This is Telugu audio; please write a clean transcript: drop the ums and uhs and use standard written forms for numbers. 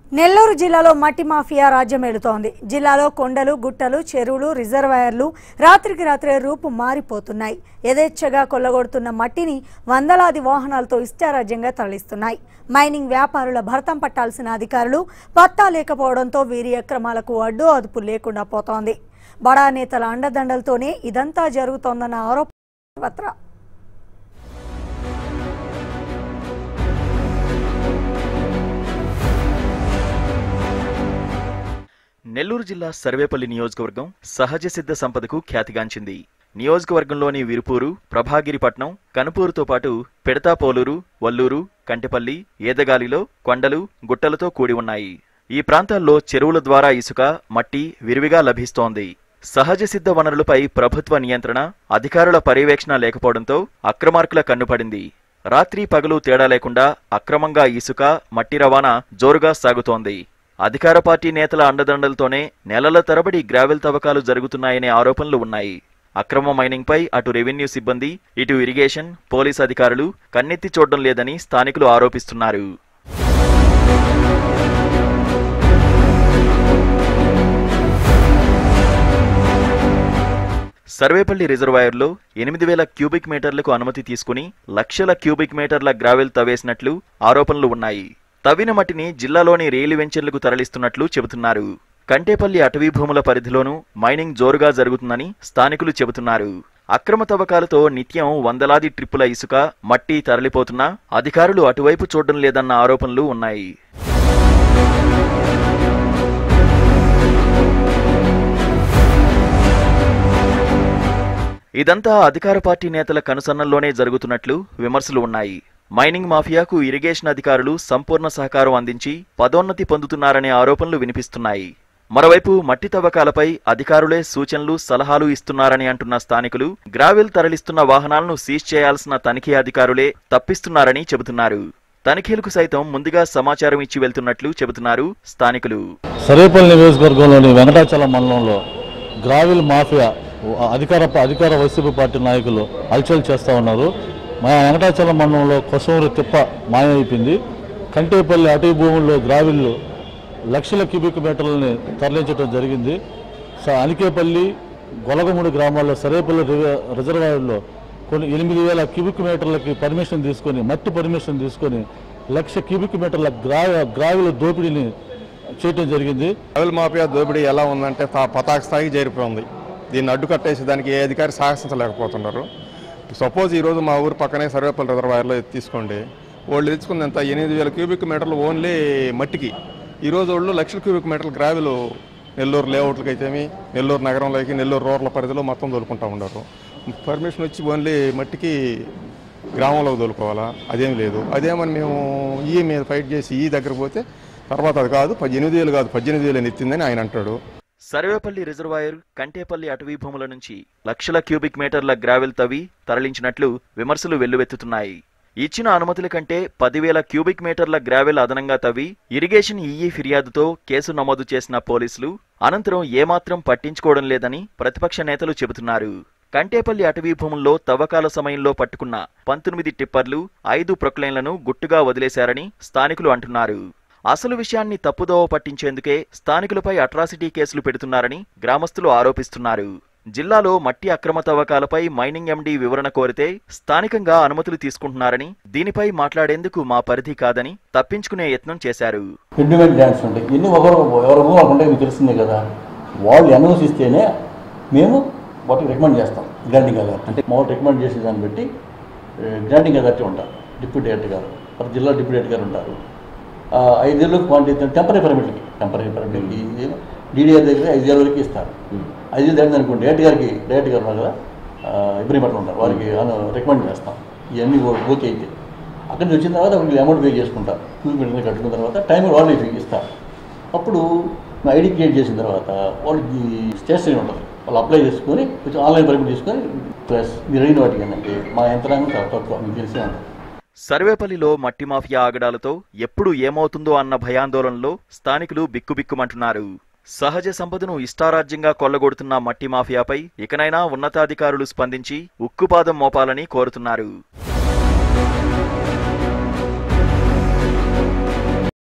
నెల్లూరు జిల్లాలో మట్టి మాఫియా రాజ్యమేలుతోంది. జిల్లాలో కొండలు, గుట్టలు, చెరువులు, రిజర్వాయర్లు రాత్రికి రాత్రే రూపు మారిపోతున్నాయి. యథేచ్ఛగా కొల్లగొడుతున్న మట్టిని వందలాది వాహనాలతో ఇష్టారాజ్యంగా తరలిస్తున్నాయి. మైనింగ్ వ్యాపారుల భరతం పట్టాల్సిన అధికారులు పత్తా లేకపోవడంతో వీరి అక్రమాలకు అడ్డు అదుపు లేకుండా పోతోంది. బడా నేతల అండదండలతోనే ఇదంతా జరుగుతోందన్న ఆరోపణ. నెల్లూరు జిల్లా సర్వేపల్లి నియోజకవర్గం సహజ సిద్ధ సంపదకు ఖ్యాతిగాంచింది. నియోజకవర్గంలోని విరుపూరు, ప్రభాగిరిపట్నం, కనుపూరుతో పాటు పెడతాపోలూరు, వల్లూరు, కంటెపల్లి, ఏదగాలిలో కొండలు, గుట్టలతో కూడి ఉన్నాయి. ఈ ప్రాంతాల్లో చెరువుల ద్వారా ఇసుక, మట్టి విరివిగా లభిస్తోంది. సహజ సిద్ధ వనరులపై ప్రభుత్వ నియంత్రణ, అధికారుల పర్యవేక్షణ లేకపోవడంతో అక్రమార్కుల కన్నుపడింది. రాత్రి పగలు తేడా లేకుండా అక్రమంగా ఇసుక, మట్టి రవాణా జోరుగా సాగుతోంది. అధికార పార్టీ నేతల అండదండలతోనే నెలల తరబడి గ్రావెల్ తవ్వకాలు జరుగుతున్నాయనే ఆరోపణలు ఉన్నాయి. అక్రమ మైనింగ్ పై అటు రెవెన్యూ సిబ్బంది, ఇటు ఇరిగేషన్, పోలీస్ అధికారులు కన్నెత్తి చూడడం లేదని స్థానికులు ఆరోపిస్తున్నారు. సర్వేపల్లి రిజర్వాయర్లో 8,000 క్యూబిక్ మీటర్లకు అనుమతి తీసుకుని లక్షల క్యూబిక్ మీటర్ల గ్రావెల్ తవ్వేసినట్లు ఆరోపణలు ఉన్నాయి. తవ్విన మట్టిని జిల్లాలోని రైలు వెంచర్లకు తరలిస్తున్నట్లు చెబుతున్నారు. కంటేపల్లి అటవీ భూముల పరిధిలోనూ మైనింగ్ జోరుగా జరుగుతుందని స్థానికులు చెబుతున్నారు. అక్రమ తవ్వకాలతో నిత్యం వందలాది ట్రిప్పుల ఇసుక, మట్టి తరలిపోతున్నా అధికారులు అటువైపు చూడడం లేదన్న ఆరోపణలు ఉన్నాయి. ఇదంతా అధికార పార్టీ నేతల కనుసన్నల్లోనే జరుగుతున్నట్లు విమర్శలు ఉన్నాయి. మైనింగ్ మాఫియాకు ఇరిగేషన్ అధికారులు సంపూర్ణ సహకారం అందించి పదోన్నతి పొందుతున్నారనే ఆరోపణలు వినిపిస్తున్నాయి. మరోవైపు మట్టి తవ్వకాలపై అధికారులే సూచనలు, సలహాలు ఇస్తున్నారని అంటున్న స్థానికులు గ్రావెల్ తరలిస్తున్న వాహనాలను సీజ్ చేయాల్సిన తనిఖీ అధికారులే తప్పిస్తున్నారని చెబుతున్నారు. తనిఖీలకు సైతం ముందుగా సమాచారం ఇచ్చి వెళ్తున్నట్లు చెబుతున్నారు స్థానికులు. సర్వేపల్లి నియోజకవర్గంలోని వెంకటాచలం మండలంలో గ్రావెల్ మాఫియా అధికార వైసీపీ పార్టీ నాయకులు హల్చల్ చేస్తూ ఉన్నారు. మా వెంకటాచలం మండలంలో కొసవూరు తిప్ప మాయమైపోయింది. కంటేపల్లి అటవీ భూముల్లో గ్రావిళ్ళు లక్షల క్యూబిక్ మీటర్లని తరలించడం జరిగింది. అనికేపల్లి, గొలగమూడి గ్రామాల్లో సర్వేపల్లి రిజర్వాయర్లో కొన్ని 8,000 క్యూబిక్ మీటర్లకి పర్మిషన్ తీసుకొని, మట్టి పర్మిషన్ తీసుకొని 1,00,000 క్యూబిక్ మీటర్ల గ్రావిల దోపిడీని చేయడం జరిగింది. గ్రావెల్ మాఫియా దోపిడీ ఎలా ఉందంటే పతాక స్థాయికి చేరిపోయింది. దీన్ని అడ్డుకట్టేసి దానికి ఏ అధికారి సాహసించలేకపోతున్నారు. సపోజ్ ఈరోజు మా ఊరు పక్కనే సర్వేపల్లి రిజర్వాయర్లో తీసుకోండి, వాళ్ళు తెచ్చుకుందంత 8,000 క్యూబిక్ మీటర్లు ఓన్లీ మట్టికి. ఈరోజు వాళ్ళు 1,00,000 క్యూబిక్ మీటర్ల గ్రావెలు నెల్లూరు లేఅవుట్లకి అయితేమి, నెల్లూరు నగరంలోకి, నెల్లూరు రూరల్ పరిధిలో మొత్తం తోలుకుంటూ ఉన్నారు. పర్మిషన్ వచ్చి ఓన్లీ మట్టికి గ్రామంలోకి తోలుకోవాలా, అదేం లేదు. అదేమని మేము ఈ మీద ఫైట్ చేసి ఈ దగ్గర పోతే తర్వాత అది కాదు 8,000 కాదు 18,000 ఎత్తిందని ఆయన అంటాడు. సర్వేపల్లి రిజర్వాయర్, కంటేపల్లి అటవీ భూముల నుంచి లక్షల క్యూబిక్ మీటర్ల గ్రావెల్ తవ్వి తరలించినట్లు విమర్శలు వెల్లువెత్తుతున్నాయి. ఇచ్చిన అనుమతుల కంటే 10,000 క్యూబిక్ మీటర్ల గ్రావెల్ అదనంగా తవ్వి ఇరిగేషన్ ఈఈ ఫిర్యాదుతో కేసు నమోదు చేసిన పోలీసులు అనంతరం ఏమాత్రం పట్టించుకోవడం లేదని ప్రతిపక్ష నేతలు చెబుతున్నారు. కంటేపల్లి అటవీ భూముల్లో తవ్వకాల సమయంలో పట్టుకున్న 19 టిప్పర్లు, 5 ప్రొక్లైన్లను గుట్టుగా వదిలేశారని స్థానికులు అంటున్నారు. అసలు విషయాన్ని తప్పుదోవ పట్టించేందుకే స్థానికులపై అట్రాసిటీ కేసులు పెడుతున్నారని గ్రామస్తులు ఆరోపిస్తున్నారు. జిల్లాలో మట్టి అక్రమ తవ్వకాలపై మైనింగ్ ఎండీ వివరణ కోరితే స్థానికంగా అనుమతులు తీసుకుంటున్నారని, దీనిపై మాట్లాడేందుకు మా పరిధి కాదని తప్పించుకునే యత్నం చేశారు. వాళ్ళు అనుమతిస్తేనే మేము వాటికి రికమెండ్ చేస్తాం. గ్రాంటింగ్ అథారిటీ అంటే మామూలు రికమెండ్ చేసే దాన్ని బట్టి గ్రాంటింగ్ అథారిటీ ఉంటారు. డిప్యూటీ డైరెక్టర్ గారు, ప్రతి జిల్లా డిప్యూటీ డైరెక్టర్ గారు ఉంటారు. 5 ఏళ్ళకు క్వాంటిటీ టెంపరీ పర్మిట్లకి డీడీఆర్ దగ్గర 5 ఏళ్ళ వరకు ఇస్తారు. 5 ఏళ్ళు దాన్ని అనుకోండి డైరెక్టర్ గారు ఉన్నారు కదా, ఇబ్బంది పట్ల ఉంటారు, వారికి రికమెండ్ చేస్తాం. ఇవన్నీ ఓకే అయితే అక్కడి నుంచి వచ్చిన తర్వాత వాళ్ళకి అమౌంట్ పే చేసుకుంటారు. క్యూబిక్ కట్టుకున్న తర్వాత టైం వాళ్ళు ఇస్తారు. అప్పుడు ఐడి క్రియేట్ చేసిన తర్వాత వాళ్ళకి స్టేషన్ ఉంటుంది, వాళ్ళు అప్లై చేసుకొని కొంచెం ఆన్లైన్ పర్మిట్ తీసుకొని ప్లస్ మీరు అయిన వాటికి ఏంటంటే మా యంత్రాంగం చాలా తక్కువ మీకు తెలిసే ఉంటుంది. సర్వేపల్లిలో మట్టి మాఫియా ఆగడాలతో ఎప్పుడు ఏమవుతుందో అన్న భయాందోళనలో స్థానికులు బిక్కుబిక్కుమంటున్నారు. సహజ సంపదను ఇష్టారాజ్యంగా కొల్లగొడుతున్న మట్టి మాఫియాపై ఇకనైనా ఉన్నతాధికారులు స్పందించి ఉక్కుపాదం మోపాలని కోరుతున్నారు.